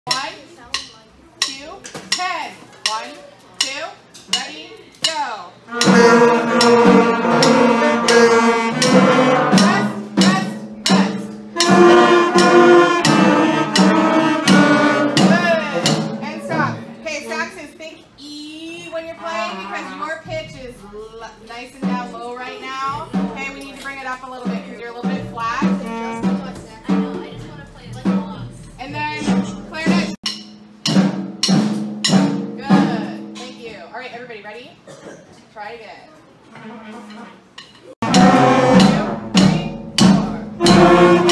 1, 2, 10. 1, 2, ready, go. Rest, rest, rest. Good. And stop. Okay, Saxons, think E when you're playing because your pitch is nice and down low right now. Okay, we need to bring it up a little bit because you're a little bit flat. And then clarinet. Good. Thank you. All right, everybody, ready? Try again. 1, 2, 3, 4.